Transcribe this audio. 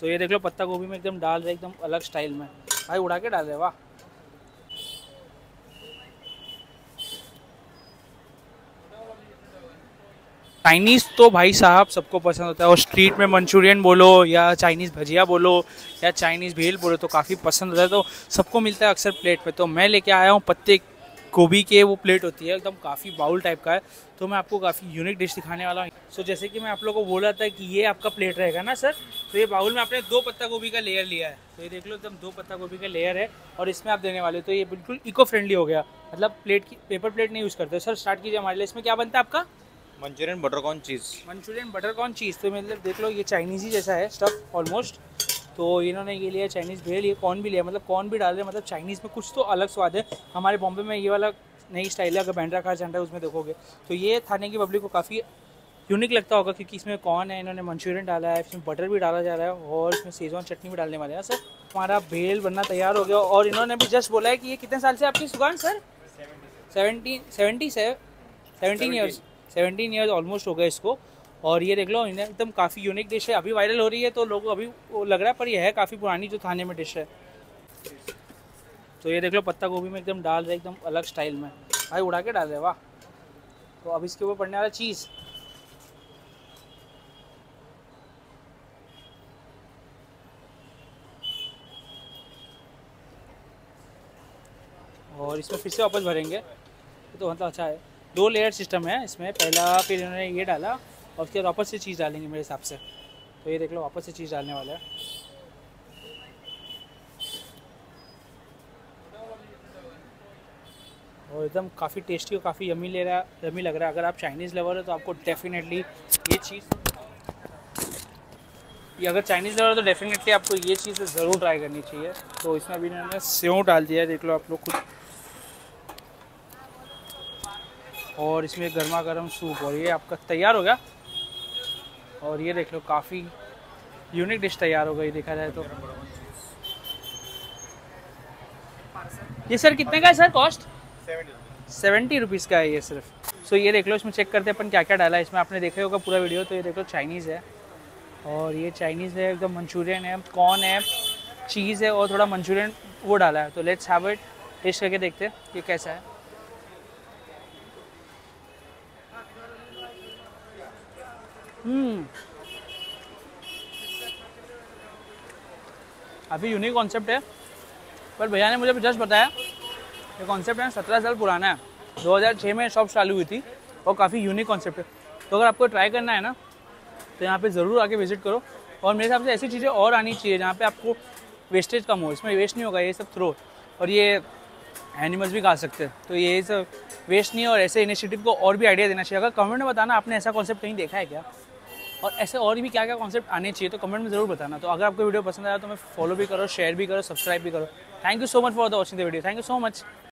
तो ये देख लो पत्ता गोभी में एकदम डाल रहे, एकदम अलग स्टाइल में भाई, उड़ा के डाल रहे, वाह। चाइनीज़ तो भाई साहब सबको पसंद होता है, और स्ट्रीट में मंचूरियन बोलो या चाइनीज़ भजिया बोलो या चाइनीज़ भेल बोलो तो काफ़ी पसंद होता है, तो सबको मिलता है अक्सर प्लेट पे। तो मैं लेके आया हूँ पत्ते गोभी के, वो प्लेट होती है एकदम काफ़ी बाउल टाइप का है, तो मैं आपको काफ़ी यूनिक डिश दिखाने वाला हूँ। सो जैसे कि मैं आप लोगों को बोला था कि ये आपका प्लेट रहेगा ना सर, तो ये बाउल में आपने 2 पत्ता गोभी का लेयर लिया है, तो ये देख लो एकदम 2 पत्ता गोभी का लेयर है, और इसमें आप देने वाले हो, तो ये बिल्कुल इको फ्रेंडली हो गया, मतलब प्लेट की पेपर प्लेट नहीं यूज़ करते। सर स्टार्ट कीजिए हमारे लिए, इसमें क्या बनता है आपका? Manchurian butter corn cheese. Manchurian butter corn cheese, तो मतलब देख लो ये चाइनीज़ ही जैसा है स्टफ ऑलमोस्ट। तो इन्होंने ये लिया चाइनीज़ भेल, ये कॉर्न भी लिया, मतलब कॉर्न भी डाल रहे, मतलब चाइनीज़ में कुछ तो अलग स्वाद है। हमारे बॉम्बे में ये वाला नई स्टाइल है, अगर बैंड्रा खा चांटा है उसमें देखोगे तो ये खाने की पब्लिक को काफ़ी यूनिक लगता होगा, क्योंकि इसमें कॉर्न है, इन्होंने मंचूरियन डाला है, इसमें बटर भी डाला जा रहा है, और इसमें सेजवान चटनी भी डालने वाले हैं। सर हमारा भेल बनना तैयार हो गया, और इन्होंने भी जस्ट बोला है कि ये कितने साल से आपकी दुकान सर? 17 ईयर्स ऑलमोस्ट हो गए इसको। और ये देख लो इन्हें एकदम काफ़ी यूनिक डिश है, अभी वायरल हो रही है तो लोगों को अभी वो लग रहा है, पर यह है काफ़ी पुरानी जो खाने में डिश है। तो ये देख लो पत्ता गोभी में एकदम डाल रहे, एकदम अलग स्टाइल में भाई, उड़ा के डाल रहे, वाह। तो अब इसके ऊपर पड़ने वाला चीज़, और इसमें फिर से वापस भरेंगे, तो मतलब अच्छा है। 2 लेयर सिस्टम है इसमें, पहला फिर इन्होंने ये डाला और उसके बाद वापस से चीज़ डालेंगे मेरे हिसाब से। तो ये देख लो वापस से चीज़ डालने वाला है, और एकदम काफ़ी टेस्टी और काफ़ी यमी यमी लग रहा है। अगर आप चाइनीज़ लवर हो तो आपको डेफिनेटली ये चीज़, ये अगर चाइनीज़ लवर हो तो डेफिनेटली आपको ये चीज़ ज़रूर ट्राई करनी चाहिए। तो इसमें अभी इन्होंने सेव डाल दिया है, देख लो आप लोग खुद, और इसमें गर्मा गर्म सूप, और ये आपका तैयार हो गया। और ये देख लो काफ़ी यूनिक डिश तैयार हो गई देखा जाए तो। ये सर कितने का है सर कॉस्ट? 70 रुपीज़ का है ये सिर्फ। सो ये देख लो, इसमें चेक करते हैं अपन क्या क्या डाला है इसमें, आपने देखा होगा पूरा वीडियो। तो ये देख लो चाइनीज़ है, और ये चाइनीज़ है एकदम, मंचूरियन है, कॉर्न है, चीज़ है, और थोड़ा मंचूरियन वो डाला है। तो लेट्स हैव इट, टेस्ट करके देखते हैं ये कैसा है। काफ़ी यूनिक कॉन्सेप्ट है, पर भैया ने मुझे जस्ट बताया ये कॉन्सेप्ट है 17 साल पुराना है, 2006 में शॉप चालू हुई थी, और काफ़ी यूनिक कॉन्सेप्ट है। तो अगर आपको ट्राई करना है ना तो यहाँ पे ज़रूर आके विज़िट करो, और मेरे हिसाब से ऐसी चीज़ें और आनी चाहिए जहाँ पे आपको वेस्टेज कम हो, इसमें वेस्ट नहीं होगा, ये सब थ्रो, और ये एनिमल्स भी खा सकते हैं, तो ये सब वेस्ट नहीं है। और ऐसे इनिशिएटिव को और भी आइडिया देना चाहिए। अगर कमेंट में बताना आपने ऐसा कॉन्सेप्ट कहीं देखा है क्या, और ऐसे और भी क्या क्या कॉन्सेप्ट आने चाहिए, तो कमेंट में ज़रूर बताना। तो अगर आपको वीडियो पसंद आया तो मैं फॉलो भी करो, शेयर भी करो, सब्सक्राइब भी करो। Thank you so much for the watching the video, thank you so much.